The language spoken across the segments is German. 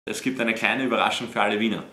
Es gibt eine kleine Überraschung für alle Wiener.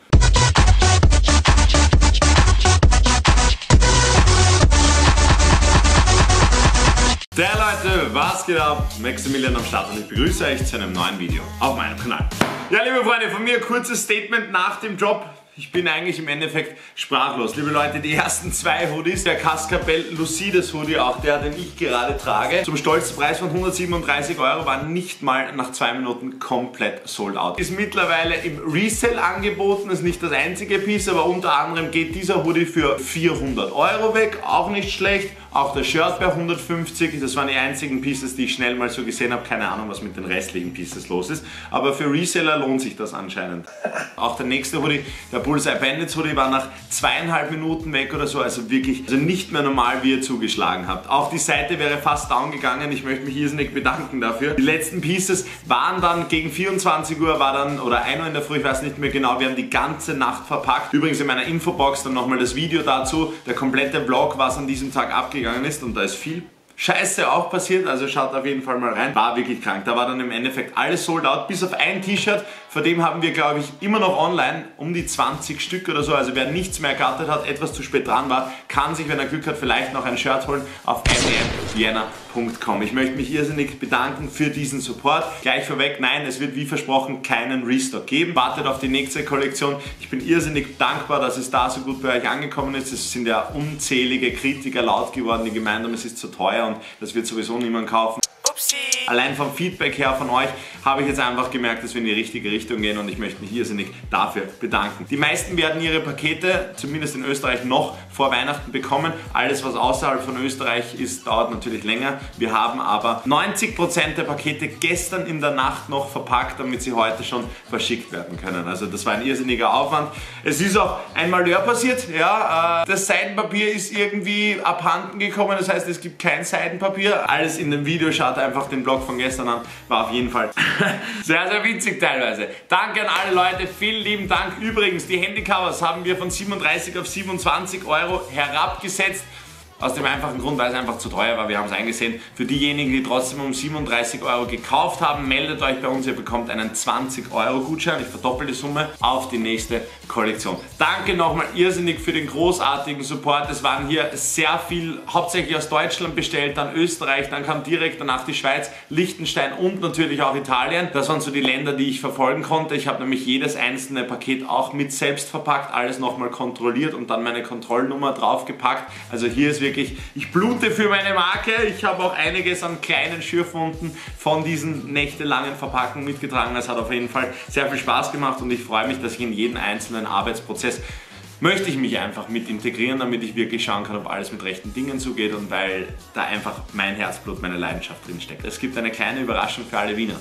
Der Leute, was geht ab? Maximilian am Start und ich begrüße euch zu einem neuen Video auf meinem Kanal. Ja, liebe Freunde, von mir kurzes Statement nach dem Job. Ich bin eigentlich im Endeffekt sprachlos. Liebe Leute, die ersten zwei Hoodies, der Cascabel Lucides Hoodie, auch der, den ich gerade trage, zum stolzen Preis von 137 €, war nicht mal nach 2 Minuten komplett sold out. Ist mittlerweile im Resell angeboten, ist nicht das einzige Piece, aber unter anderem geht dieser Hoodie für 400 € weg, auch nicht schlecht. Auch das Shirt bei 150, das waren die einzigen Pieces, die ich schnell mal so gesehen habe. Keine Ahnung, was mit den restlichen Pieces los ist. Aber für Reseller lohnt sich das anscheinend. Auch der nächste Hoodie, der Bullseye Bandits Hoodie, war nach 2,5 Minuten weg oder so. Also wirklich, also nicht mehr normal, wie ihr zugeschlagen habt. Auch die Seite wäre fast down gegangen. Ich möchte mich irrsinnig bedanken dafür. Die letzten Pieces waren dann gegen 24 Uhr, war dann, oder 1 Uhr in der Früh, ich weiß nicht mehr genau. Wir haben die ganze Nacht verpackt. Übrigens in meiner Infobox dann nochmal das Video dazu. Der komplette Vlog, was an diesem Tag abgegangen ist, und da ist viel Scheiße auch passiert, also schaut auf jeden Fall mal rein. War wirklich krank. Da war dann im Endeffekt alles sold out, bis auf ein T-Shirt, vor dem haben wir, glaube ich, immer noch online um die 20 Stück oder so. Also wer nichts mehr ergattert hat, etwas zu spät dran war, kann sich, wenn er Glück hat, vielleicht noch ein Shirt holen auf mdmvienna.com. Ich möchte mich irrsinnig bedanken für diesen Support. Gleich vorweg, nein, es wird wie versprochen keinen Restock geben. Wartet auf die nächste Kollektion. Ich bin irrsinnig dankbar, dass es da so gut bei euch angekommen ist. Es sind ja unzählige Kritiker laut geworden, die gemeint haben, es ist zu teuer und das wird sowieso niemand kaufen. Allein vom Feedback her von euch habe ich jetzt einfach gemerkt, dass wir in die richtige Richtung gehen und ich möchte mich irrsinnig dafür bedanken. Die meisten werden ihre Pakete, zumindest in Österreich, noch vor Weihnachten bekommen. Alles, was außerhalb von Österreich ist, dauert natürlich länger. Wir haben aber 90% der Pakete gestern in der Nacht noch verpackt, damit sie heute schon verschickt werden können. Also das war ein irrsinniger Aufwand. Es ist auch ein Malheur passiert. Ja, das Seidenpapier ist irgendwie abhanden gekommen, das heißt, es gibt kein Seidenpapier. Alles in dem Video, schaut einfach den Blog von gestern an, war auf jeden Fall sehr, sehr witzig teilweise. Danke an alle Leute, vielen lieben Dank. Übrigens, die Handycovers haben wir von 37 auf 27 € herabgesetzt. Aus dem einfachen Grund, weil es einfach zu teuer war. Wir haben es eingesehen. Für diejenigen, die trotzdem um 37 € gekauft haben, meldet euch bei uns. Ihr bekommt einen 20 € Gutschein. Ich verdoppel die Summe auf die nächste Kollektion. Danke nochmal irrsinnig für den großartigen Support. Es waren hier sehr viel, hauptsächlich aus Deutschland bestellt, dann Österreich, dann kam direkt danach die Schweiz, Liechtenstein und natürlich auch Italien. Das waren so die Länder, die ich verfolgen konnte. Ich habe nämlich jedes einzelne Paket auch mit selbst verpackt, alles nochmal kontrolliert und dann meine Kontrollnummer draufgepackt. Also hier ist wirklich, ich blute für meine Marke. Ich habe auch einiges an kleinen Schürfwunden von diesen nächtelangen Verpackungen mitgetragen. Es hat auf jeden Fall sehr viel Spaß gemacht und ich freue mich, dass ich in jeden einzelnen Arbeitsprozess möchte ich mich einfach mit integrieren, damit ich wirklich schauen kann, ob alles mit rechten Dingen zugeht und weil da einfach mein Herzblut, meine Leidenschaft drin steckt. Es gibt eine kleine Überraschung für alle Wiener.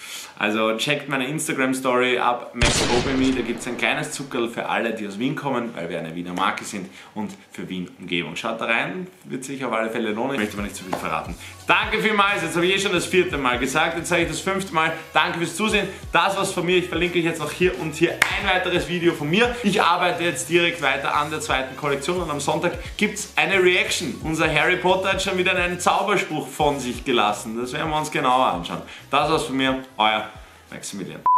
Also checkt meine Instagram-Story ab, MaxOBME, da gibt es ein kleines Zuckerl für alle, die aus Wien kommen, weil wir eine Wiener Marke sind und für Wien-Umgebung. Schaut da rein, wird sich auf alle Fälle lohnen, ich möchte aber nicht zu viel verraten. Danke vielmals, jetzt habe ich schon das 4. Mal gesagt, jetzt sage ich das 5. Mal. Danke fürs Zusehen, das war's von mir, ich verlinke euch jetzt noch hier und hier ein weiteres Video von mir. Ich arbeite jetzt direkt weiter an der zweiten Kollektion und am Sonntag gibt es eine Reaction. Unser Harry Potter hat schon wieder einen Zauberspruch von sich gelassen, das werden wir uns genauer anschauen. Das war's von mir, euer Maximilian.